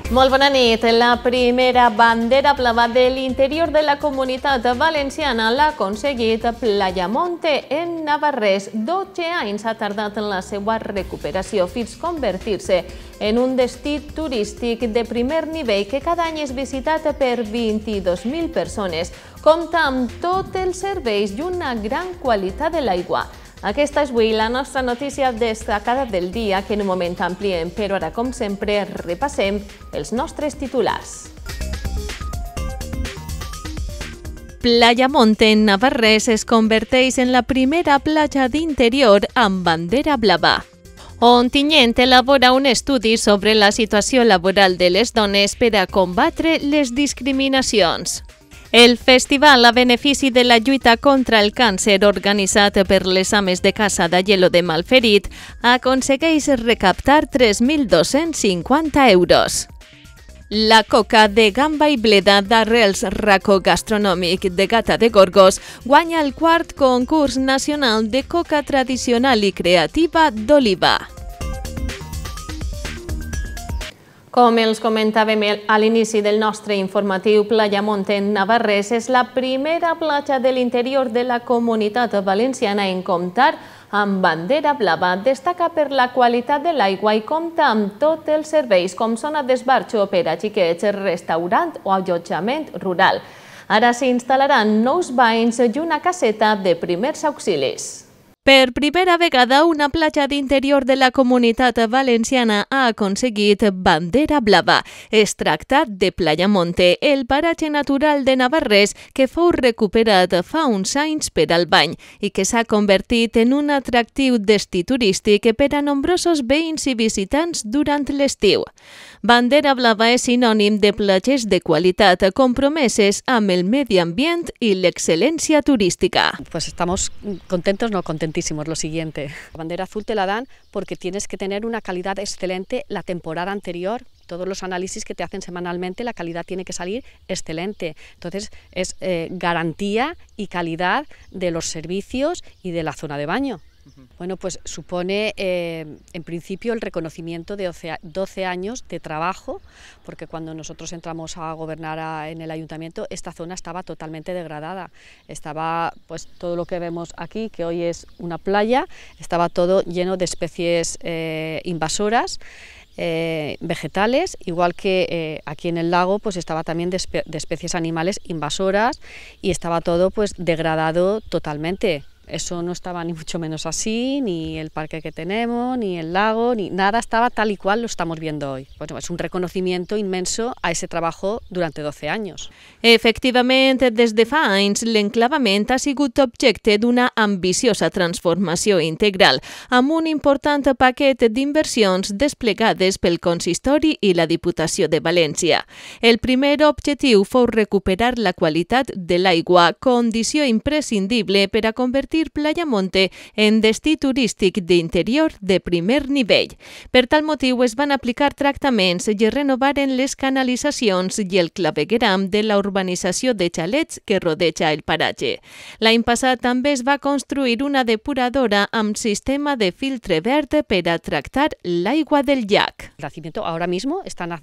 Molt bona nit. La primera bandera blava de l'interior de la Comunitat Valenciana l'ha aconseguit Playamonte en Navarrés. 12 anys ha tardat en la seva recuperació fins a convertir-se en un destí turístic de primer nivell que cada any és visitat per 22.000 persones. Compta amb tots els serveis i una gran qualitat de l'aigua. Aquesta és avui la nostra notícia destacada del dia, que en un moment ampliem, però ara, com sempre, repassem els nostres titulars. Playamonte en Navarrés es converteix en la primera platja d'interior amb bandera blava. Ontinyent elabora un estudi sobre la situació laboral de les dones per a combatre les discriminacions. El festival a benefici de la lluita contra el càncer organitzat per les ames de casa d'Aielo de Malferit aconsegueix recaptar 3.250 euros. La coca de gamba i bleda d'arrels racó gastronòmic de Gata de Gorgos guanya el quart concurs nacional de coca tradicional i creativa d'Oliva. Com els comentàvem a l'inici del nostre informatiu, Playamonte en Navarrés és la primera platja de l'interior de la Comunitat Valenciana en comptar amb bandera blava. Destaca per la qualitat de l'aigua i compta amb tots els serveis com zona d'esbarjo per a xiquets, restaurant o allotjament rural. Ara s'instal·laran nous banys i una caseta de primers auxilis. Per primera vegada, una platja d'interior de la Comunitat Valenciana ha aconseguit bandera blava. Es tracta de Playamonte, el paratge natural de Navarrés que fou recuperat fa uns anys per al bany i que s'ha convertit en un atractiu destí turístic per a nombrosos veïns i visitants durant l'estiu. Bandera blava és sinònim de platges de qualitat compromeses amb el medi ambient i l'excel·lència turística. Pues estamos contentos, no contentísimos. Lo siguiente, la bandera azul te la dan porque tienes que tener una calidad excelente la temporada anterior. Todos los análisis que te hacen semanalmente, la calidad tiene que salir excelente. Entonces es garantía y calidad de los servicios y de la zona de baño. Bueno, pues supone en principio el reconocimiento de 12 años de trabajo, porque cuando nosotros entramos a gobernar en el ayuntamiento, esta zona estaba totalmente degradada. Estaba pues todo lo que vemos aquí, que hoy es una playa, estaba todo lleno de especies invasoras, vegetales, igual que aquí en el lago pues estaba también de especies animales invasoras y estaba todo pues degradado totalmente. Eso no estaba ni mucho menos así, ni el parque que tenemos, ni el lago, ni nada estaba tal y cual lo estamos viendo hoy. Bueno, es un reconocimiento inmenso a ese trabajo durante 12 anys. Efectivament, des de fa anys, l'enclavament ha sigut objecte d'una ambiciosa transformació integral, amb un important paquet d'inversions desplegades pel Consistori i la Diputació de València. El primer objectiu fou recuperar la qualitat de l'aigua, condició imprescindible per a convertir Playamonte en destí turístic d'interior de primer nivell. Per tal motiu es van aplicar tractaments i es renovaren les canalitzacions i el clavegueram de la urbanització de xalets que rodeja el paratge. L'any passat també es va construir una depuradora amb sistema de filtre verd per a tractar l'aigua del llac. El nacimiento ahora mismo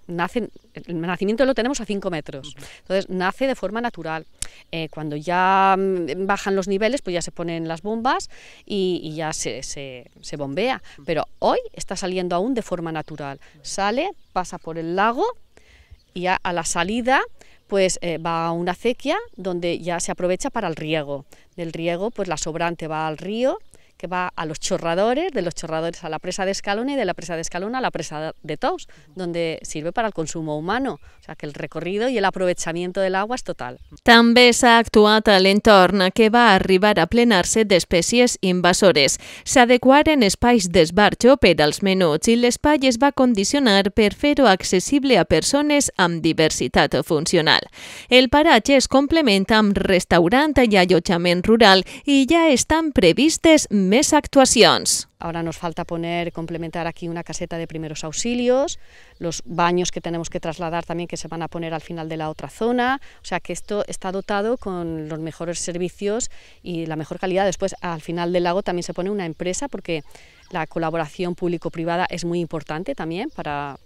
el nacimiento lo tenemos a 5 metros, entonces nace de forma natural. Cuando ya bajan los niveles, pues ya se ponen las bombas y ya se bombea, pero hoy está saliendo aún de forma natural. Sale, pasa por el lago y ya a la salida pues va a una acequia donde ya se aprovecha para el riego. Del riego pues la sobrante va al río, que va a los chorradores, de los chorradores a la presa de Escalona y de la presa de Escalona a la presa de Tous, donde sirve para el consumo humano. O sea que el recorrido y el aprovechamiento del agua es total. També s'ha actuat a l'entorn, que va arribar a plenar-se d'espècies invasores. S'adequaren espais d'esbarjo per als menuts i l'espai es va condicionar per fer-ho accessible a persones amb diversitat funcional. El paratge es complementa amb restaurant i allotjament rural i ja estan previstes més actuacions. Ahora nos falta complementar aquí una caseta de primeros auxilios, los baños que tenemos que trasladar también que se van a poner al final de la otra zona, o sea que esto está dotado con los mejores servicios y la mejor calidad. Después al final del lago también se pone una empresa porque la colaboración público-privada es muy importante también para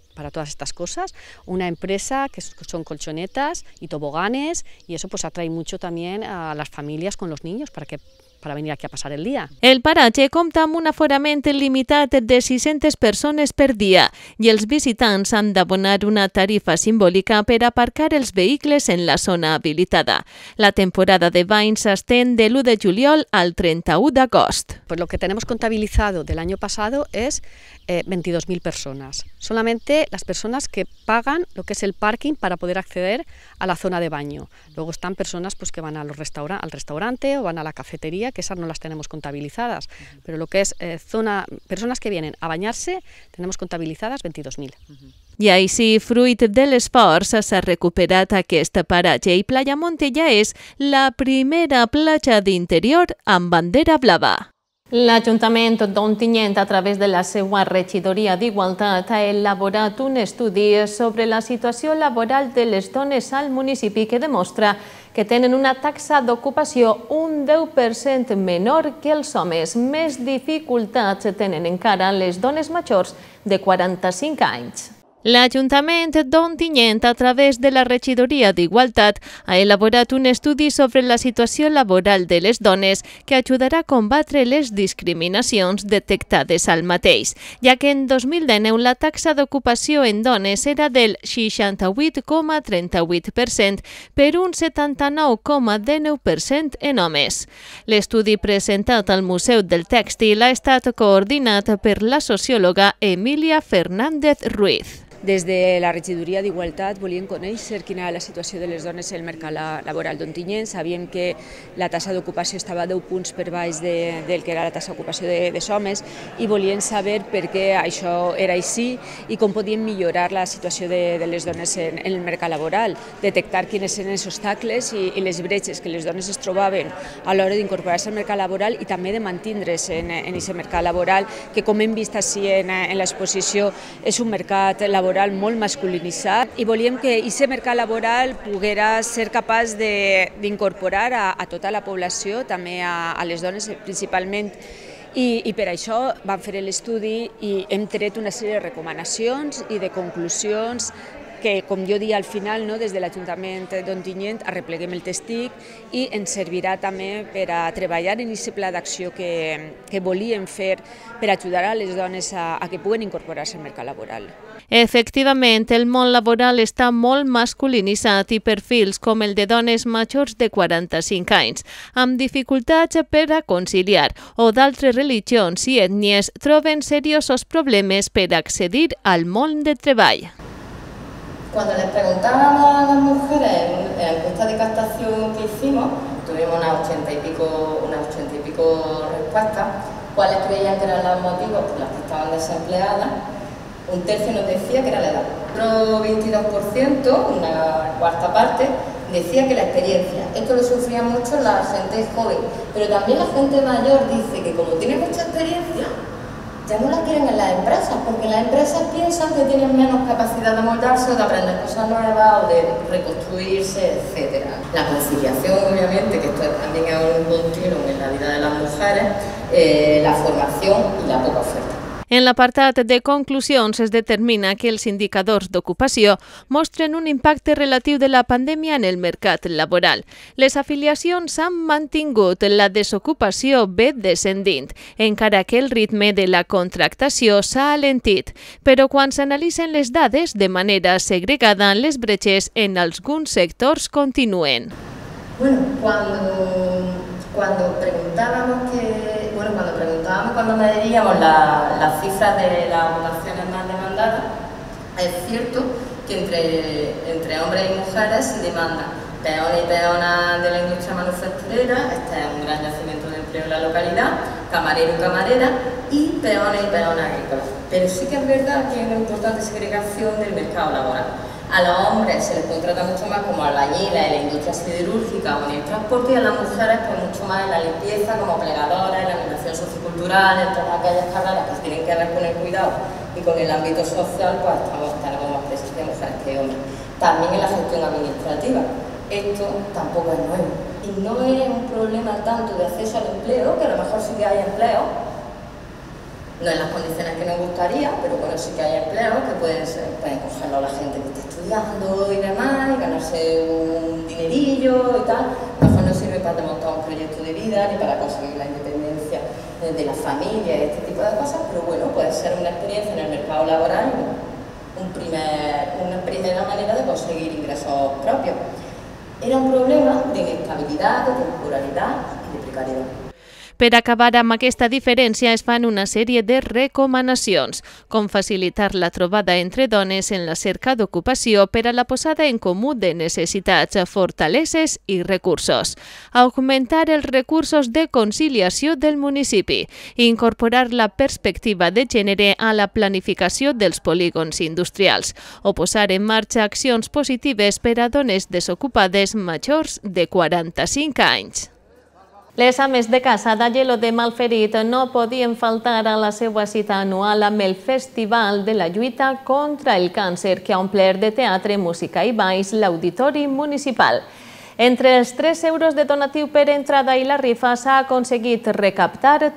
para todas estas cosas, una empresa que son colchonetas y toboganes, y eso pues atrae mucho también a las familias con los niños para venir aquí a passar el dia. El paratge compta amb un aforament limitat de 600 persones per dia i els visitants han d'abonar una tarifa simbòlica per aparcar els vehicles en la zona habilitada. La temporada de bany s'estén de l'1 de juliol al 31 d'agost. Pues lo que tenemos contabilizado del año pasado es 22.000 personas. Solamente las personas que pagan lo que es el parking para poder acceder a la zona de baño. Luego están personas pues, que van a al restaurante o van a la cafetería, que esas no las tenemos contabilizadas. Pero lo que es personas que vienen a bañarse, tenemos contabilizadas 22.000. I així, fruit de l'esforç, s'ha recuperat aquest paratge i Playa Montella és la primera platja d'interior amb bandera blava. L'Ajuntament d'Ontinyent, a través de la seva regidoria d'Igualtat, ha elaborat un estudi sobre la situació laboral de les dones al municipi que demostra que tenen una taxa d'ocupació un 10% menor que els homes. Més dificultats tenen encara les dones majors de 45 anys. L'Ajuntament d'Ontinyent, a través de la regidoria d'Igualtat, ha elaborat un estudi sobre la situació laboral de les dones que ajudarà a combatre les discriminacions detectades al mateix, ja que en 2019 la taxa d'ocupació en dones era del 68,38% per un 79,19% en homes. L'estudi presentat al Museu del Tèxtil ha estat coordinat per la sociòloga Emília Fernández Ruiz. Des de la regidoria d'Igualtat volíem conèixer quina era la situació de les dones en el mercat laboral d'Ontinyent. Sabíem que la taxa d'ocupació estava 10 punts per baix del que era la taxa d'ocupació dels homes i volíem saber per què això era així i com podíem millorar la situació de les dones en el mercat laboral, detectar quins eren els obstacles i les bretxes que les dones es trobaven a l'hora d'incorporar-se al mercat laboral i també de mantindre's en aquest mercat laboral, que com hem vist així en l'exposició és un mercat laboral molt masculinitzat i volíem que aquest mercat laboral poguera ser capaç d'incorporar a tota la població, també a les dones principalment, i per això vam fer l'estudi i hem tret una sèrie de recomanacions i de conclusions que, com jo dic al final, des de l'Ajuntament d'Ontinyent arrepleguem el testic i ens servirà també per a treballar en aquest pla d'acció que volíem fer per ajudar a les dones a que puguen incorporar-se al mercat laboral. Efectivament, el món laboral està molt masculinitzat i perfils com el de dones majors de 45 anys, amb dificultats per a conciliar, o d'altres religions i ètnies troben seriosos problemes per accedir al món de treball. Cuando les preguntábamos a las mujeres en la encuesta de captación que hicimos, tuvimos unas 80 y pico respuestas, cuáles creían que eran los motivos por los que estaban desempleadas. Un tercio nos decía que era la edad. Otro 22%, una cuarta parte, decía que la experiencia. Esto lo sufría mucho la gente joven, pero también la gente mayor dice que como tiene mucha experiencia, ya no la quieren en las empresas, porque las empresas piensan que tienen menos capacidad de moldarse o de aprender cosas nuevas o de reconstruirse, etc. La conciliación, obviamente, que esto también es un continuum en la vida de las mujeres, la formación y la poca oferta. En l'apartat de conclusions es determina que els indicadors d'ocupació mostren un impacte relatiu de la pandèmia en el mercat laboral. Les afiliacions han mantingut, la desocupació ve descendint, encara que el ritme de la contractació s'ha alentit. Però quan s'analitzen les dades de manera segregada, les bretxes en alguns sectors continuen. Bueno, cuando preguntábamos cuando medíamos las cifras de las ocupaciones más demandadas, es cierto que entre hombres y mujeres se demandan peones y peonas de la industria manufacturera, este es un gran yacimiento de empleo en la localidad, camarero y camarera, y peones agrícolas. Pero sí que es verdad que hay una importante segregación del mercado laboral. A los hombres se les contrata mucho más como albañiles en la industria siderúrgica o en el transporte, y a las mujeres pues mucho más en la limpieza, como plegadoras, en la animación sociocultural, en todas aquellas carreras que tienen que ver con el cuidado y con el ámbito social, pues tenemos más presencia de mujeres que hombres. También en la gestión administrativa. Esto tampoco es nuevo. Y no es un problema tanto de acceso al empleo, que a lo mejor sí que hay empleo, no en las condiciones que nos gustaría, pero bueno, sí que hay empleos que pueden cogerlo la gente que está estudiando y demás, y ganarse un dinerillo y tal. A lo mejor no sirve para montar un proyecto de vida ni para conseguir la independencia de la familia y este tipo de cosas, pero bueno, puede ser una experiencia en el mercado laboral, una primera manera de conseguir ingresos propios. Era un problema de inestabilitat, de temporalitat i de precaritat. Per acabar amb aquesta diferència es fan una sèrie de recomanacions, com facilitar la trobada entre dones en la cerca d'ocupació per a la posada en comú de necessitats, fortaleses i recursos, augmentar els recursos de conciliació del municipi, incorporar la perspectiva de gènere a la planificació dels polígons industrials o posar en marxa accions positives per a dones desocupades majors de 45 anys. Les ames de casa d'Aielo de Malferit no podien faltar a la seva cita anual amb el Festival de la Lluita contra el Càncer que ha omplert de teatre, música i balls l'Auditori Municipal. Entre els 3 euros de donatiu per entrada i la rifa s'ha aconseguit recaptar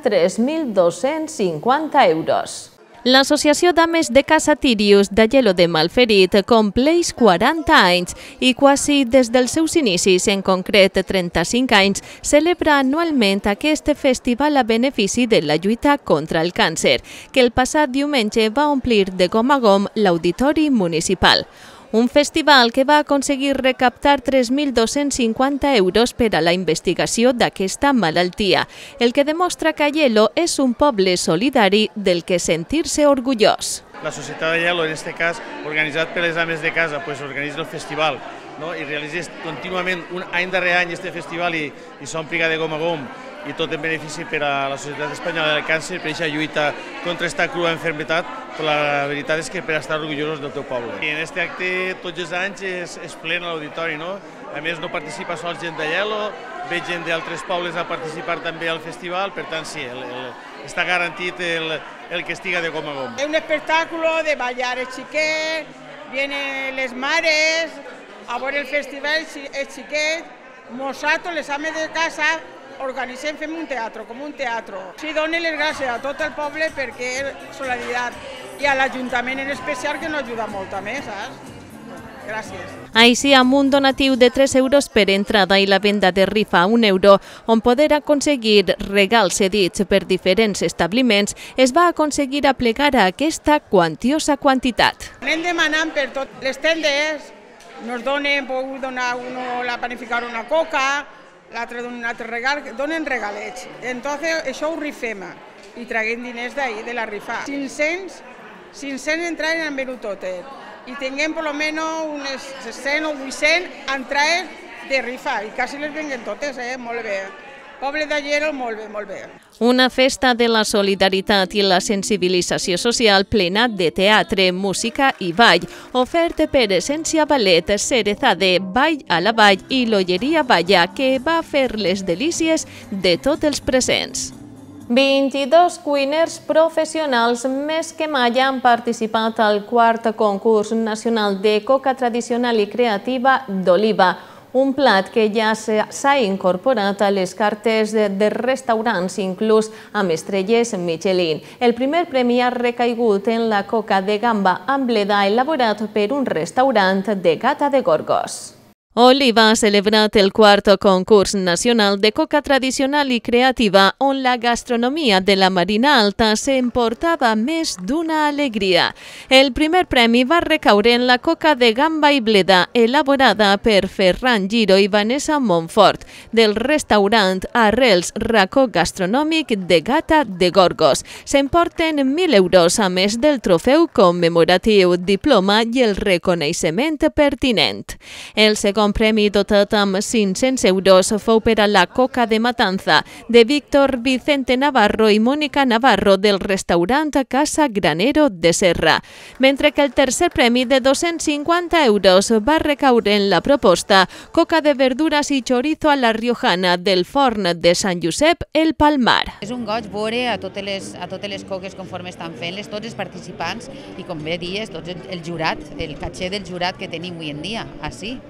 3.250 euros. L'Associació d'Ames de Casa Tirius d'Aielo de Malferit compleix 40 anys i quasi des dels seus inicis, en concret 35 anys, celebra anualment aquest festival a benefici de la lluita contra el càncer, que el passat diumenge va omplir de gom a gom l'Auditori Municipal. Un festival que va aconseguir recaptar 3.250 euros per a la investigació d'aquesta malaltia, el que demostra que Aielo és un poble solidari del que sentir-se orgullós. La Societat d'Aielo, en aquest cas, organitzat per les ames de casa, organitza el festival i realitza contínuament, any darrere any, aquest festival i s'ompliga de gom a gom, i tot en benefici per a la Societat Espanyola del Càncer, per aquesta lluita contra aquesta crua enfermetat, però la veritat és que per estar orgullosos del teu poble. I en aquest acte tots els anys és ple en l'auditori, no? A més no participa sols gent d'Aielo, ve gent d'altres pobles a participar també al festival, per tant sí, està garantit el que estiga de gom a gom. És un espectáculo de ballar els xiquets, vienen les mares a veure el festival, els xiquets, nosaltres, les ames de casa, organitzem, fem un teatre, com un teatre. Sí, dono les gràcies a tot el poble perquè és solidaritat i a l'Ajuntament en especial que ens ajuda molt també, saps? Gràcies. Així, amb un donatiu de 3 euros per entrada i la venda de rifa a 1 euro, on poder aconseguir regals cedits per diferents establiments, es va aconseguir aplegar a aquesta quantiosa quantitat. Anem demanant per tot. Les tendes ens donen, puc donar la panificar una coca, l'altre un altre regal, donen regalets. Entonces, això ho rifem i traguem diners d'ahir, de la rifa. 500 entrades han venut totes i tinguem per almenys unes 100 o 800 entrades de rifa i quasi les venguen totes, molt bé. Poble d'Aielo, molt bé, molt bé. Una festa de la solidaritat i la sensibilització social plena de teatre, música i ball, ofert per Essència Ballet, Cerezade, Ball a la Vall i l'Olleria Balla, que va fer les delícies de tots els presents. 22 cuiners professionals més que mai han participat al 4è concurs nacional de coca tradicional i creativa d'oliva, un plat que ja s'ha incorporat a les cartes de restaurants, inclús amb estrelles Michelin. El primer premi ha recaigut en la coca de gamba amb bleda elaborat per un restaurant de Gata de Gorgos. Oliva ha celebrat el 4è concurs nacional de coca tradicional i creativa, on la gastronomia de la Marina Alta s'emportava més d'una alegria. El primer premi va recaure en la coca de gamba i bleda, elaborada per Ferran Giro i Vanessa Montfort, del restaurant Arrels Racó Gastronòmic de Gata de Gorgos. S'emporten 1.000 euros, a més del trofeu commemoratiu, diploma i el reconeixement pertinent. El segon premi, dotat amb 500 euros, fou per a la coca de matanza de Víctor Vicente Navarro i Mónica Navarro del restaurant Casa Granero de Serra, mentre que el tercer premi de 250 euros va recaure en la proposta coca de verdures i chorizo a la riojana del forn de Sant Josep el Palmar. És un goig veure a totes les coques conforme estan fent-les, tots els participants i, com bé dies, tot el jurat, el caché del jurat que tenim avui en dia, així. Només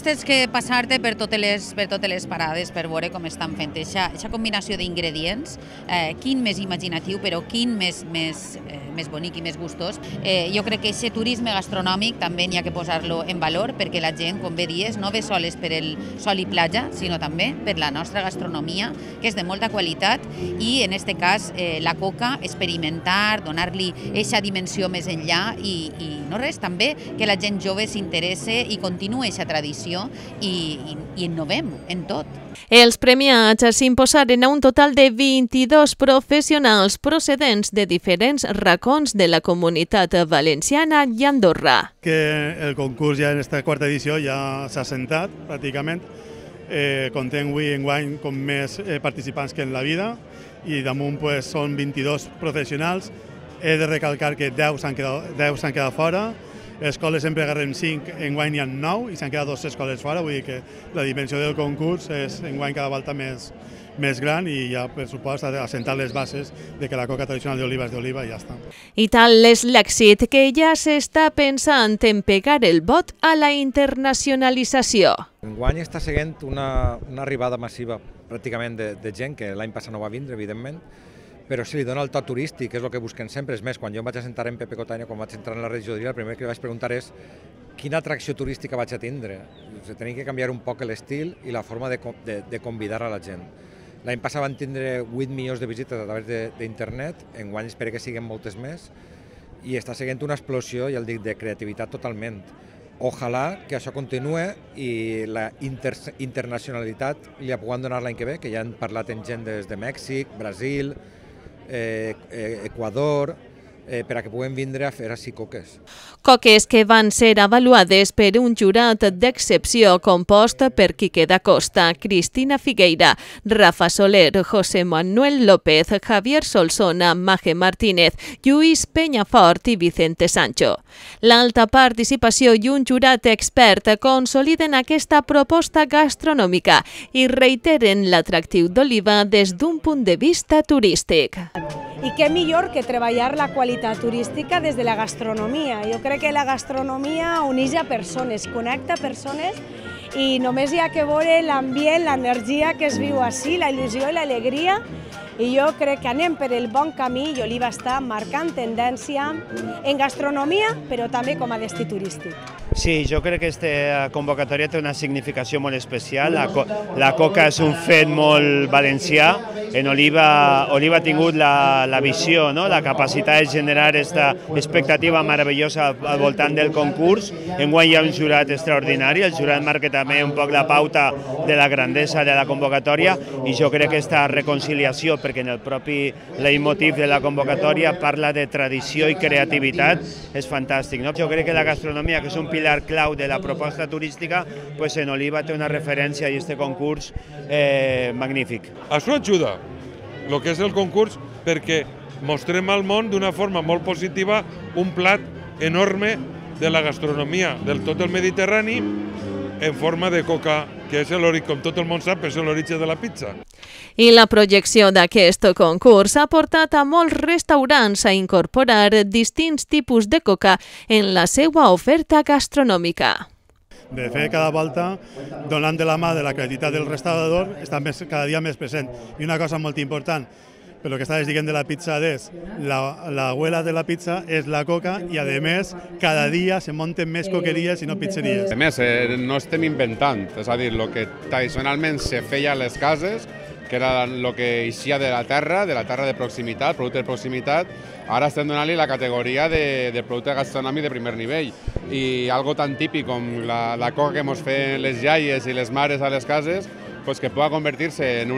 només tens que passar-te per totes les parades per veure com estan fent aquesta combinació d'ingredients, quin més imaginatiu, però quin més bonic i més gustós. Jo crec que aquest turisme gastronòmic també n'hi ha que posar-lo en valor, perquè la gent, com bé dies, no ve soles per el sol i platja, sinó també per la nostra gastronomia, que és de molta qualitat, i en aquest cas la coca, experimentar, donar-li aquesta dimensió més enllà i no res, també que la gent jove s'interesse i continuï aquesta tradició i innovem en tot. Els premiats s'imposaren a un total de 22 professionals procedents de diferents racons de la Comunitat Valenciana i Andorra. Que el concurs ja en aquesta quarta edició ja s'ha assentat pràcticament. Contem avui enguany com més participants que en la vida i damunt són 22 professionals. He de recalcar que 10 s'han quedat fora. Escoles sempre agarrem 5, enguany n'hi ha 9 i s'han quedat 2 escoles fora, vull dir que la dimensió del concurs és enguany cada volta més gran i ja, per supost, assentar les bases de que la coca tradicional d'oliva és d'oliva i ja està. I tal és l'èxit que ja s'està pensant en pegar el bot a la internacionalització. Enguany està seguint una arribada massiva pràcticament de gent que l'any passat no va vindre, evidentment, però se li dona el to turístic, que és el que busquen sempre. És més, quan jo em vaig assentar en Pepe Cotanya, quan vaig entrar en la regidoria, el primer que li vaig preguntar és quina atracció turística vaig a tindre. Tenia que canviar un poc l'estil i la forma de convidar a la gent. L'any passat van tindre 8 milions de visites a través d'internet, enguany espero que siguin moltes més, i està seguint una explosió, ja el dic, de creativitat totalment. Ojalà que això continue i la internacionalitat li puguem donar l'any que ve, que ja han parlat amb gent des de Mèxic, Brasil, Equador, per a que puguem vindre a fer així coques. Coques que van ser avaluades per un jurat d'excepció compost per Quique da Costa, Cristina Figueira, Rafa Soler, José Manuel López, Javier Solsona, Maje Martínez, Lluís Penyafort i Vicente Sancho. L'alta participació i un jurat expert consoliden aquesta proposta gastronòmica i reiteren l'atractiu d'Oliva des d'un punt de vista turístic. I què millor que treballar la qualitat turística des de la gastronomia. Jo crec que la gastronomia uneix a persones, connecta persones i només hi ha que veure l'ambient, l'energia que es viu així, la il·lusió i l'alegria, i jo crec que anem per el bon camí i Oliva està marcant tendència en gastronomia, però també com a destí turístic. Sí, jo crec que aquesta convocatòria té una significació molt especial. La coca és un fet molt valencià. En Oliva ha tingut la visió, la capacitat de generar aquesta expectativa meravellosa al voltant del concurs. Enguany hi ha un jurat extraordinari, el jurat marca també un poc la pauta de la grandesa de la convocatòria i jo crec que aquesta reconciliació, perquè en el propi leitmotiv de la convocatòria parla de tradició i creativitat, és fantàstic. Jo crec que la gastronomia, que és un pilar clau de la proposta turística, en Oliva té una referència i aquest concurs magnífic. Això ajuda, el que és el concurs, perquè mostrem al món d'una forma molt positiva un plat enorme de la gastronomia del tot el Mediterrani en forma de coca, que és l'origen, com tot el món sap, és l'origen de la pizza. I la projecció d'aquest concurs ha portat a molts restaurants a incorporar distints tipus de coca en la seva oferta gastronòmica. De fet, cada volta, donant de la mà de la creativitat del restaurador, està cada dia més present. I una cosa molt important, per lo que estaves dient de la pizza és, l'abuela de la pizza és la coca i, a més, cada dia se munten més coqueries i no pizzeries. A més, no estem inventant, és a dir, el que tradicionalment se feia a les cases, que era el que eixia de la terra de proximitat, producte de proximitat, ara estem donant-li la categoria de producte gastronòmic de primer nivell. I algo tan típic com la coca que ens feien les iaies i les mares a les cases, que pugui convertir-se en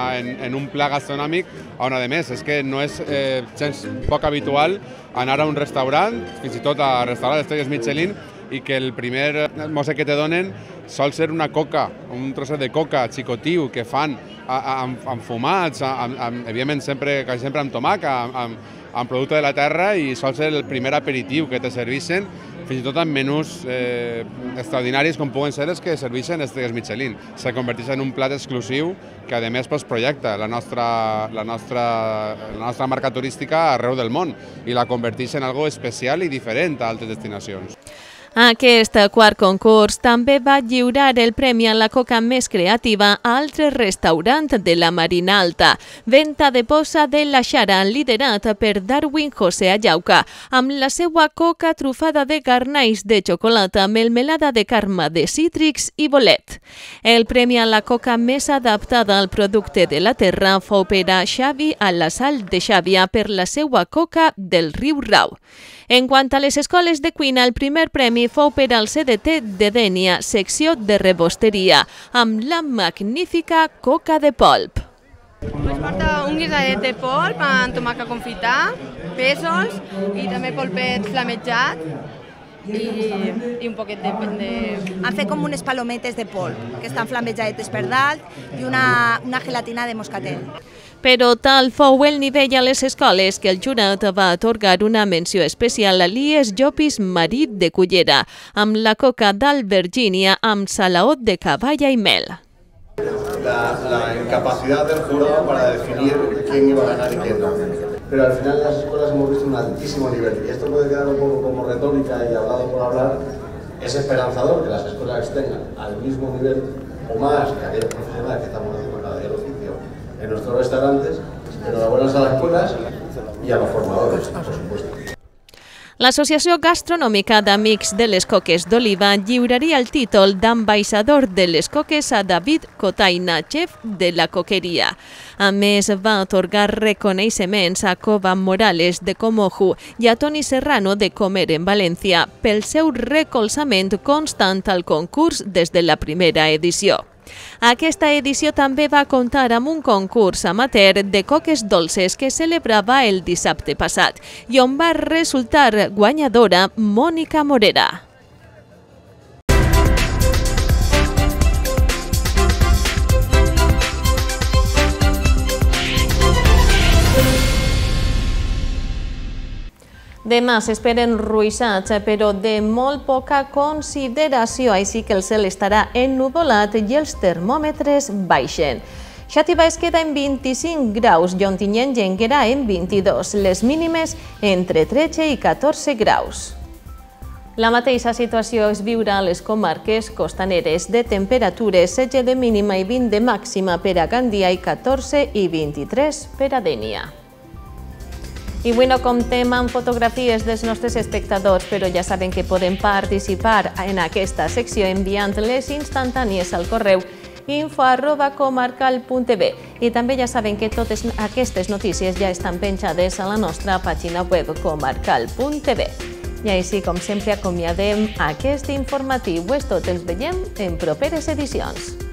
un pla gastronòmic on, a més, és que no és gens poc habitual anar a un restaurant, fins i tot a restaurants d'estrelles Michelin, i que el primer mosset que te donen sol ser una coca, un trosset de coca xicotiu que fan amb fumats, evidentment sempre amb tomaca, amb producte de la terra, i sol ser el primer aperitiu que te serveixen, fins i tot en menús extraordinaris com puguen ser els que serveixen estrelles Michelin. Se converteix en un plat exclusiu que, a més, projecta la nostra marca turística arreu del món i la converteix en algo especial i diferent a altres destinacions. Aquest quart concurs també va lliurar el premi a la coca més creativa a altre restaurant de la Marina Alta, Venta de Posa de la Xara, liderat per Darwin José Ayauca, amb la seva coca trufada de garnais de xocolata, melmelada de carme de cítrics i bolet. El premi a la coca més adaptada al producte de la terra fou per a Xavi a la Sal de Xàbia per la seva coca del riu Rau. En quant a les escoles de cuina, el primer premi fou per al CDT de Dénia, secció de rebosteria, amb la magnífica coca de polp. Ens porta un guisadet de polp amb tomàquet confitat, pèsols i també polpet flamejat i un poquet de... Han fet com unes palometes de polp, que estan flamejades per dalt, i una gelatina de moscatell. Però tal fou el nivell a les escoles que el jurat va atorgar una menció especial a l'Ies Llopis Marit de Cullera, amb la coca d'Albergínia amb salaot de caballa i mel. La incapacidad del jurado para definir quién iba a ganar y quién no. Pero al final en las escuelas hemos visto un altísimo nivel, y esto puede quedar un poco como retórica y hablado por hablar. Es esperanzador que las escuelas tengan al mismo nivel o más que aquellos profesionales que estamos haciendo cada día el oficio en nuestros restaurantes, pero da buenas a las escuelas y a los formadores, por supuesto. L'Associació Gastronòmica d'Amics de les Coques d'Oliva lliuraria el títol d'ambaixador de les coques a David Cotaina, xef de la coqueria. A més, va atorgar reconeixements a Cova Morales de Comoju i a Toni Serrano de Comer en València pel seu recolzament constant al concurs des de la primera edició. Aquesta edició també va comptar amb un concurs amateur de coques dolces que celebrava el dissabte passat i on va resultar guanyadora Mònica Morera. Demà s'esperen ruixats, però de molt poca consideració, així que el cel estarà ennuvolat i els termòmetres baixen. Xàtiva es queda en 25 graus, Ontinyent i Énguera en 22, les mínimes entre 13 i 14 graus. La mateixa situació es viurà a les comarques costaneres, de temperatures 16 de mínima i 20 de màxima per a Gandia i 14 i 23 per a Dénia. I avui no comptem amb fotografies dels nostres espectadors, però ja saben que poden participar en aquesta secció enviant les instantànies al correu info@comarcal.tv. I també ja saben que totes aquestes notícies ja estan penjades a la nostra pàgina web comarcal.tv. I així, com sempre, acomiadem aquest informatiu. És tot, ens veiem en properes edicions.